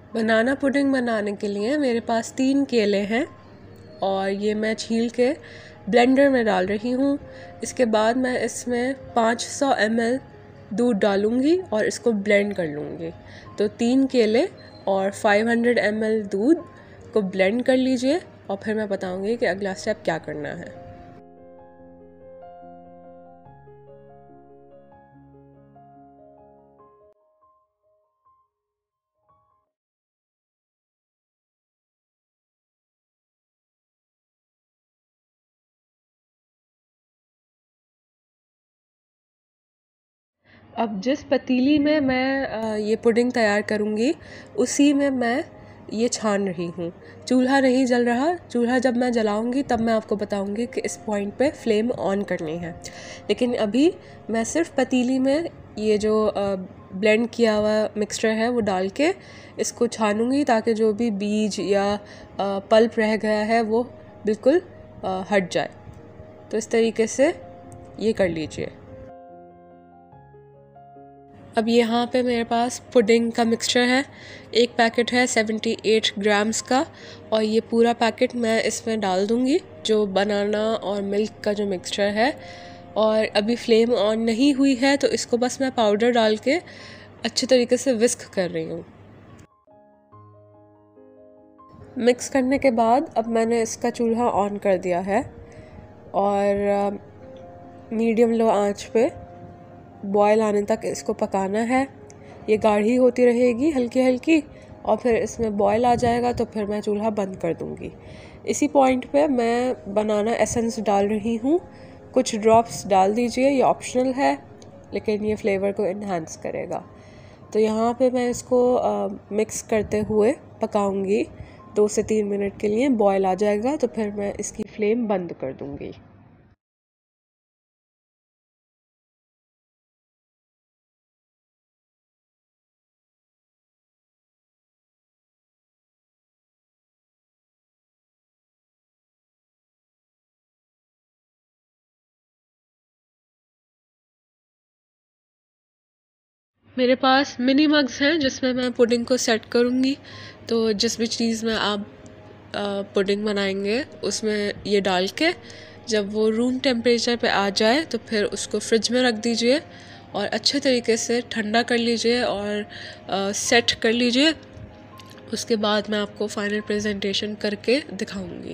बनाना pudding बनाने के लिए मेरे पास 3 केले हैं और ये मैं छील के ब्लेंडर में डाल रही हूँ। इसके बाद मैं इसमें 500 ml दूध डालूँगी और इसको ब्लेंड कर लूँगी। तो 3 केले और 500 ml दूध को ब्लेंड कर लीजिए और फिर मैं बताऊँगी कि अगला स्टेप क्या करना है। अब जिस पतीली में मैं ये पुडिंग तैयार करूँगी उसी में मैं ये छान रही हूँ। चूल्हा नहीं जल रहा, चूल्हा जब मैं जलाऊँगी तब मैं आपको बताऊँगी कि इस पॉइंट पे फ्लेम ऑन करनी है। लेकिन अभी मैं सिर्फ पतीली में ये जो ब्लेंड किया हुआ मिक्सचर है वो डाल के इसको छानूँगी ताकि जो भी बीज या पल्प रह गया है वो बिल्कुल हट जाए। तो इस तरीके से ये कर लीजिए। अब यहाँ पे मेरे पास पुडिंग का मिक्सचर है। एक पैकेट है 78 ग्राम्स का और ये पूरा पैकेट मैं इसमें डाल दूँगी जो बनाना और मिल्क का जो मिक्सचर है। और अभी फ्लेम ऑन नहीं हुई है तो इसको बस मैं पाउडर डाल के अच्छे तरीके से विस्क कर रही हूँ। मिक्स करने के बाद अब मैंने इसका चूल्हा ऑन कर दिया है और मीडियम लो आंच पे बॉयल आने तक इसको पकाना है। ये गाढ़ी होती रहेगी हल्की हल्की और फिर इसमें बॉयल आ जाएगा तो फिर मैं चूल्हा बंद कर दूँगी। इसी पॉइंट पे मैं बनाना एसेंस डाल रही हूँ। कुछ ड्रॉप्स डाल दीजिए, ये ऑप्शनल है लेकिन ये फ्लेवर को इन्हांस करेगा। तो यहाँ पे मैं इसको मिक्स करते हुए पकाऊंगी 2 से 3 मिनट के लिए। बॉयल आ जाएगा तो फिर मैं इसकी फ्लेम बंद कर दूँगी। मेरे पास मिनी मग्स हैं जिसमें मैं पुडिंग को सेट करूँगी। तो जिस भी चीज़ में आप पुडिंग बनाएंगे उसमें ये डाल के जब वो रूम टेम्परेचर पे आ जाए तो फिर उसको फ्रिज में रख दीजिए और अच्छे तरीके से ठंडा कर लीजिए और सेट कर लीजिए। उसके बाद मैं आपको फाइनल प्रेजेंटेशन करके दिखाऊंगी।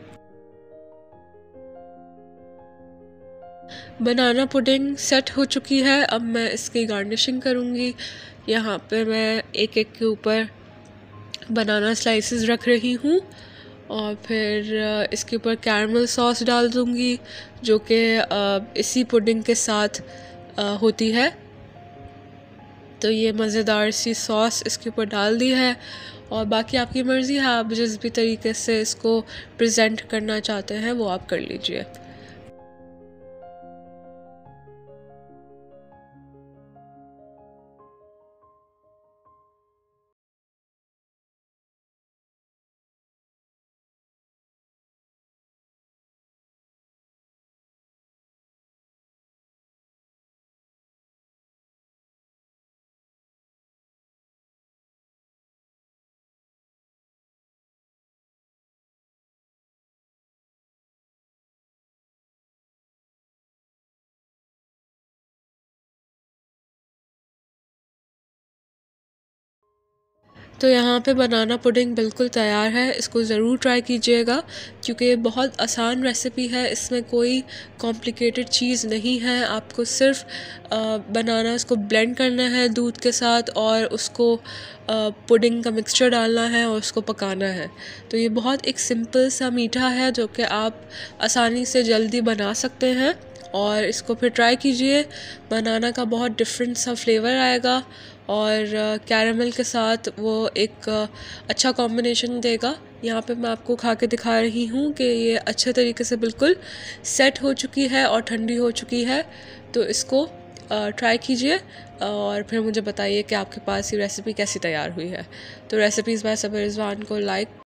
बनाना पुडिंग सेट हो चुकी है। अब मैं इसकी गार्निशिंग करूँगी। यहाँ पे मैं एक एक के ऊपर बनाना स्लाइसेस रख रही हूँ और फिर इसके ऊपर कैरमल सॉस डाल दूँगी जो कि इसी पुडिंग के साथ होती है। तो ये मज़ेदार सी सॉस इसके ऊपर डाल दी है और बाकी आपकी मर्ज़ी है, आप जिस भी तरीके से इसको प्रेजेंट करना चाहते हैं वो आप कर लीजिए। तो यहाँ पे बनाना पुडिंग बिल्कुल तैयार है। इसको ज़रूर ट्राई कीजिएगा क्योंकि ये बहुत आसान रेसिपी है। इसमें कोई कॉम्प्लिकेटेड चीज़ नहीं है। आपको सिर्फ बनाना उसको ब्लेंड करना है दूध के साथ और उसको पुडिंग का मिक्सचर डालना है और उसको पकाना है। तो ये बहुत एक सिंपल सा मीठा है जो कि आप आसानी से जल्दी बना सकते हैं और इसको फिर ट्राई कीजिए। बनाना का बहुत डिफरेंट सा फ्लेवर आएगा और कैरेमल के साथ वो एक अच्छा कॉम्बिनेशन देगा। यहाँ पे मैं आपको खा के दिखा रही हूँ कि ये अच्छे तरीके से बिल्कुल सेट हो चुकी है और ठंडी हो चुकी है। तो इसको ट्राई कीजिए और फिर मुझे बताइए कि आपके पास ये रेसिपी कैसी तैयार हुई है। तो रेसिपीज़ बाय सबा रिजवान को लाइक